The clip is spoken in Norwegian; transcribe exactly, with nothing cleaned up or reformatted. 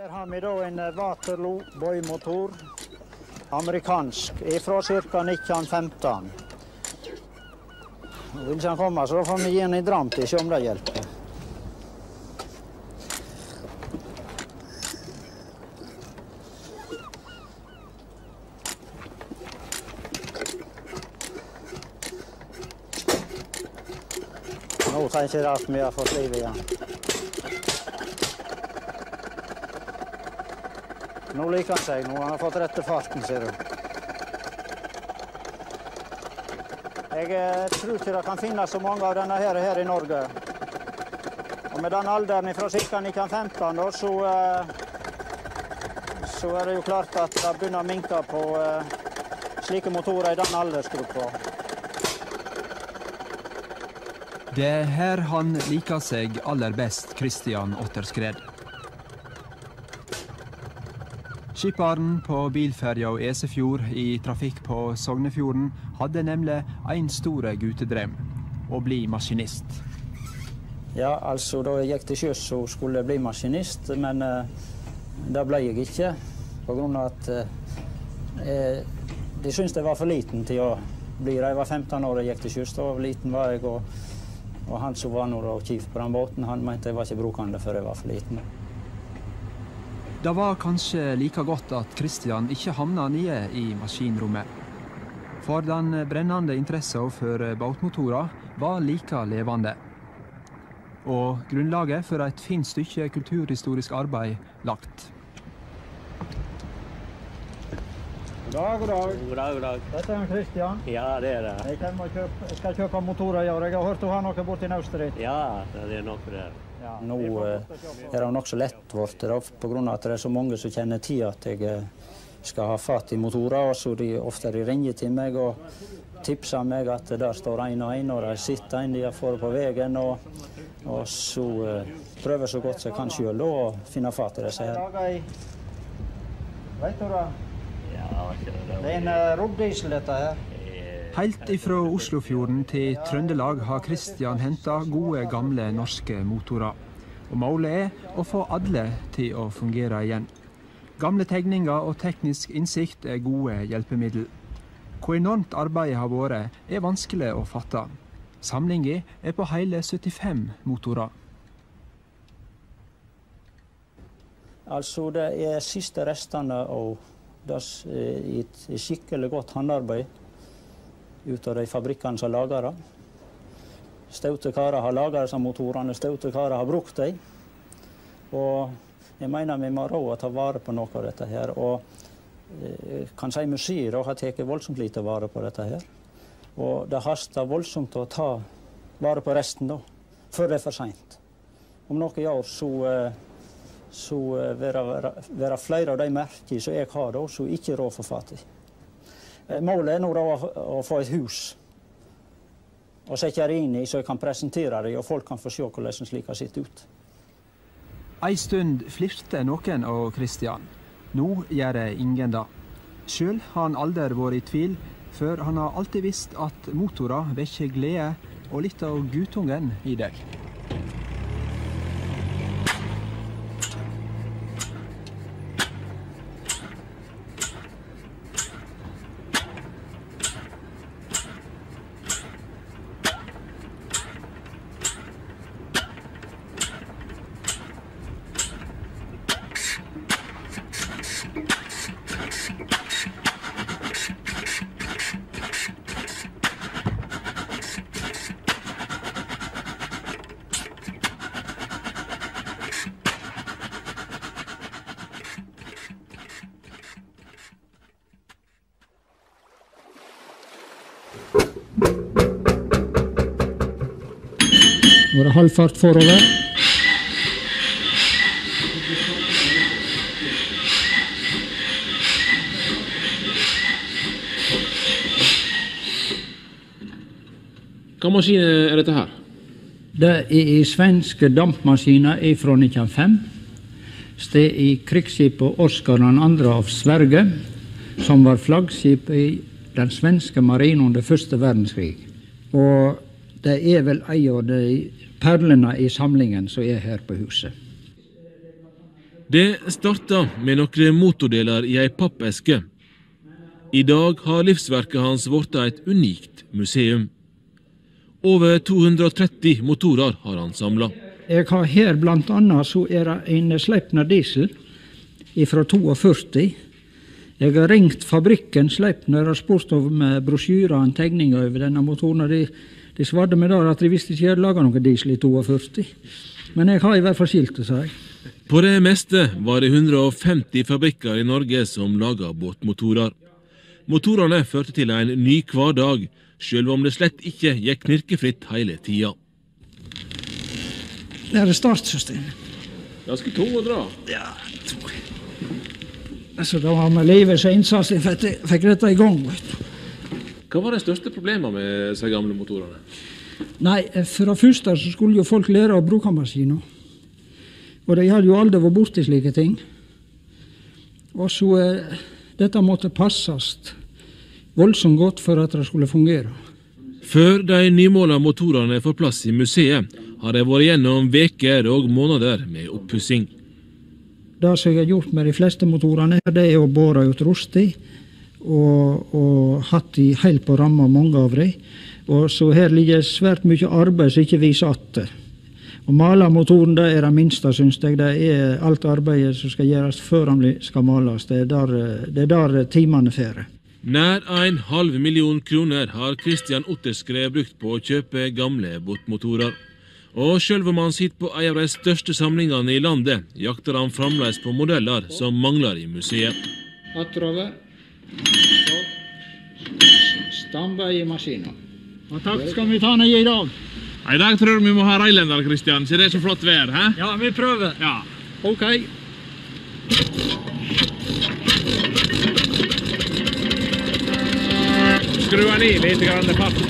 Her har vi da en Waterloo bøymotor, amerikansk, fra ca. nitten femten. Nå vil ikke han komme, så da får vi gi den i dramt, ikke om det hjelper. Nå tenker jeg at vi har fått liv igjen. Nå liker han seg, nå har han fått rett til farten, ser du. Jeg eh, tror ikke det kan finnes så mange av denne her, her i Norge. Og med den alderen fra ca. nitten femten, da, så, eh, så er det jo klart at det begynner å minke på eh, slike motorer i den aldersgruppa. Det er her han liker seg aller best, Christian Otterskred. Skipperen på bilferja Esefjord i trafikk på Sognefjorden hadde nemlig en stor gutedrøm, å bli maskinist. Ja, altså da jeg gikk til sjøs så skulle jeg bli maskinist, men uh, det ble jeg ikke, på grunn av at uh, de syntes jeg var for liten til å bli det. Jeg var femten år da jeg gikk til sjøs, da liten var jeg, og, og han som var nå og kjiv på den båten, han mente jeg var ikke brukende før jeg var for liten. Det var kanskje like godt at Christian ikke havna nede i maskinrommet. For den brennende interessen for båtmotorer var like levende. Og grunnlaget for et fint stykke kulturhistorisk arbeid lagt. God dag, god dag. God dag, god dag. Dette er Christian. Ja, det er det. Jeg, kjøpe, jeg skal kjøpe motorer, ja. Jeg har hørt du har noe borti Naustrid. Ja, det er noe der. Ja, nå eh, er det nok så lett vårt, på grunn av at det er så mange som kjenner til at jeg eh, skal ha fatt i motorer, og så de ofte de ringer til meg og tipser meg at der står en og en, og der sitter en, de har fått på veien, og, og så eh, prøver så godt som jeg kan selv å finne fatt i disse her. Vet du det? Det er en uh, robbdiesel dette her. Helt ifra Oslofjorden til Trøndelag har Christian hentet gode, gamle norske motorer. Og målet er å få alle til å fungere igjen. Gamle tegninger og teknisk innsikt er gode hjelpemiddel. Hvor enormt arbeidet har vært, er vanskelig å fatte. Samlingen er på hele syttifem motorer. Altså, det er siste restene av det i et skikkelig godt håndarbeid ut av de fabrikkene som lager det. Staute karer har laget disse motorene, staute karer har brukt dem. Og jeg mener vi må råd å ta vare på noe av dette her. Og jeg kan si museet har tatt voldsomt lite vare på dette her. Og det haster voldsomt å ta vare på resten da, før det er for sent. Om noen år så, så vil det være flere av de merker som jeg har da, som ikke råd for fatt i. Målet er nå da å få et hus og sette det inn i så jeg kan presentere det, og folk kan få se hvordan slik har sett ut. En stund flirte noen av Christian. Nå gjør det ingen det. Selv har han aldri vært i tvil, for han har alltid visst at motorer vekker glede og litt av guttungen i deg. Nå er det halvfart forover. Hva maskin er dette her? Det er svenske dampmaskiner fra nitten null fem. Det er krigsskipet Oskar den andre av Sverige, som var flaggskip i den svenske marinen under første verdenskrig. Og det er vel en av de perlene i samlingen som er her på huset. Det starta med noen motordeler i ei pappeske. I dag har livsverket hans vært et unikt museum. Over to hundre og tretti motorer har han samlet. Jeg har her blant annet så er det en Sleipner diesel fra førti. Jeg har ringt fabrikken Sleipner og spurt om brosjyrer og tegninger over denne motoren. De, de svarte meg da at de visste ikke jeg laget noen diesel i førti. Men jeg har i hvert fall skilt det, sa jeg. På det meste var det hundre og femti fabrikker i Norge som laget båtmotorer. Motorene førte til en ny hverdag, selv om det slett ikke gikk knirkefritt hele tida. Det er det startsystemet. Ganske tung å dra. Ja, tung. Altså, da var med livets innsats jeg fikk, fikk dette i gang. Hva var det største problemet med disse gamle motorene? Nei, for det første så skulle jo folk lære å bruke maskiner. Og de hadde jo aldri vært borti slike ting. Og så eh, dette måtte passes voldsomt godt for at det skulle fungere. Før de nymåla motorene får plass i museet, har det vært gjennom veker og måneder med oppussing. Det som jeg har gjort med de fleste motorene, det er å bore ut rost i, og, og hatt de helt på ramma, mange av dem. Og så her ligger svært mye arbeid som ikke viser atter. Å male motoren, det er det minste, synes jeg. Det er alt arbeidet som skal gjøres før han skal males. Det er der, det er der timene fer. Nær en halv million kroner har Christian Otterskred brukt på å kjøpe gamle båtmotorer. Og selv om han sitter på en av de største samlingene i landet, jakter han fremdeles på modeller som mangler i museet. Attrover. Stamvei i maskinen. Og takk skal vi ta ned i dag. I dag tror jeg vi må ha Reilender, Christian. Så det er så flott vær, hæ? Ja, vi prøver. Ja. Ok. Skru han i litt grann fart.